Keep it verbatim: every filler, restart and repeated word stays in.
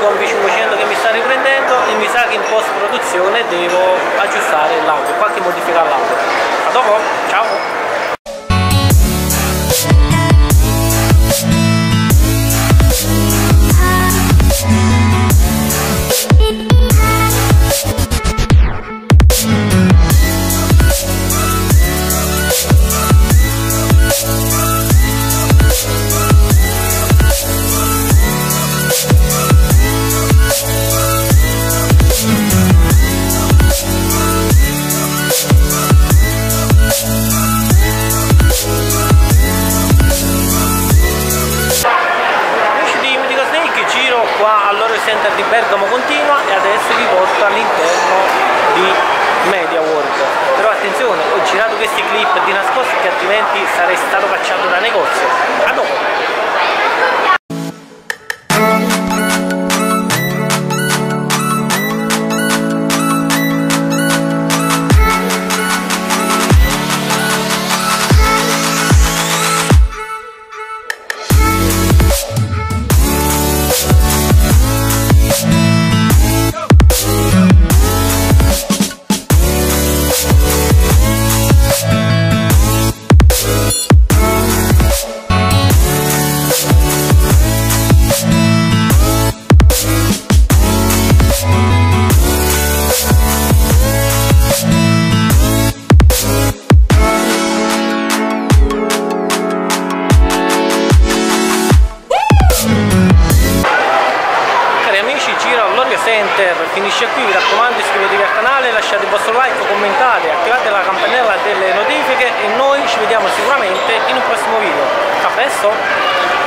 Combi cinquecento che mi sta riprendendo e mi sa che in post produzione devo aggiustare l'audio, qualche modifica all'audio. A dopo, ciao! Qua all'Oro Center di Bergamo continua e adesso vi porto all'interno di Media World. Però attenzione, ho girato questi clip di nascosto che altrimenti sarei stato cacciato da negozio. A dopo! Center finisce qui, vi raccomando iscrivetevi al canale, lasciate il vostro like, commentate, attivate la campanella delle notifiche e noi ci vediamo sicuramente in un prossimo video. A presto!